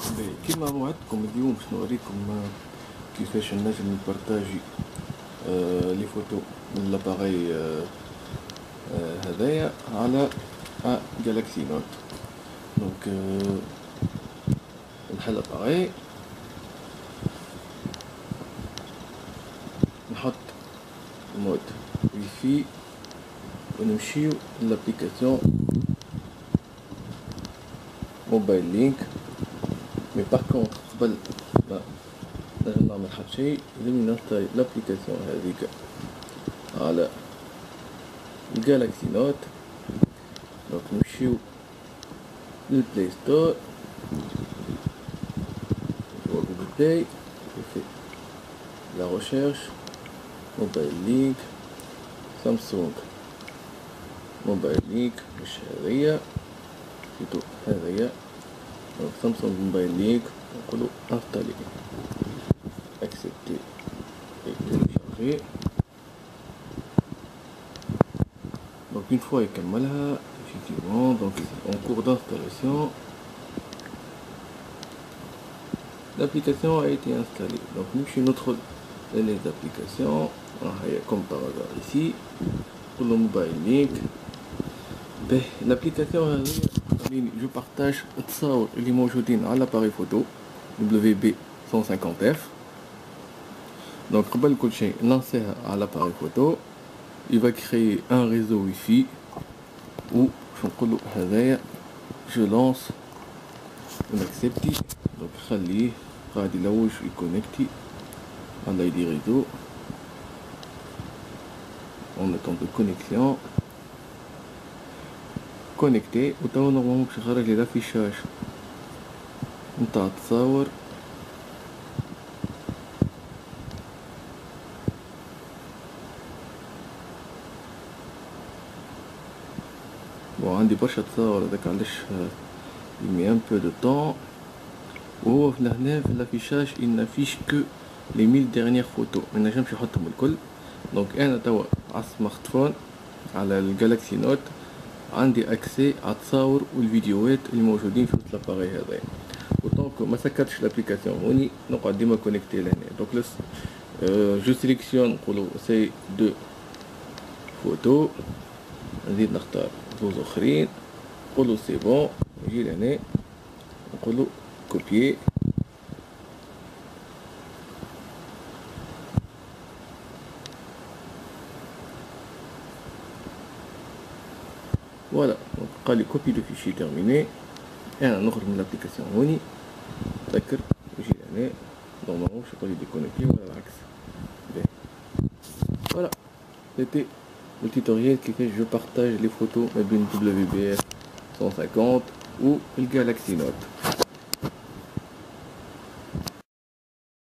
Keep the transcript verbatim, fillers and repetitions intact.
باهي، كيما وعدتكم اليوم باش نوريكم آه، كيفاش نجم نبارطاجي آه لي فوتو من لاباغي آه آه هذايا على ان جالاكسي نوت. دونك آه نحل لاباغي، نحط مود ويفي ونمشيو لابليكاسيون موبايل لينك. مي باغ كونطخ قبل ما نجم نعمل حتى شي لازمني ننستالي لابليكاسيون هاذيك على الجالاكسي نوت. دونك نمشيو للبلاي ستور، هو جوجل بلاي، في لا ريشيرش موبايل لينك سامسونج موبايل لينك، مش هذيا بلوتو هذيا. دونك سامسونج موبايل لينك نقولو انستالي اكسبتي اي تيليشارجي. دونك une fois يكملها effectivement donc en cours d'installation l'application a été installée. Donc نمشي ندخل les applications comme par hasard ici pour le mobile link. l'application هذه جو بارتاج التصاور اللي موجودين على l'appareil photo W B cent cinquante F. donc قبل كل شيء نلانسيها على l'appareil photo. il va créer un réseau wifi ou شو نقولو هذايا je lance ونكسبتي. donc خليه قاعد يلوج يكونكتي على لي ريزو en attend de connexion كونيكتي. وتوا نورمالمون باش يخرج لي لافيشاج نتاع التصاور. بون عندي برشا تصاور هذاك علاش يمي ان بو دو طون. وهو لهنا في لافيشاج il n'affiche que les mille dernières photos، ما نجمش يحطهم الكل. دونك انا توا على السمارت فون على الجالاكسي نوت عندي اكسي على التصاور والفيديوهات اللي موجودين في لاباغي هذايا. ودونك ما سكرتش لابليكاسيون هوني نقعد ديما كونيكتي لهنا. دونك لس جو سيليكسيون نقولو سي دو فوتو، نزيد نختار زوز اخرين نقولو سي بون، نجي لهنا نقولو كوبيي. فوالا قال لي كوبي لو فيشي تيرميني. انا نخرج من لابليكاسيون هوني تذكر نجي لهنا نورمالمون باش يقول لي ديكونيكتي ولا العكس. فوالا سيتي le tutoriel كيفاش جو بارطاج لي فوتو ما بين W B cent cinquante و الجالاكسي نوت.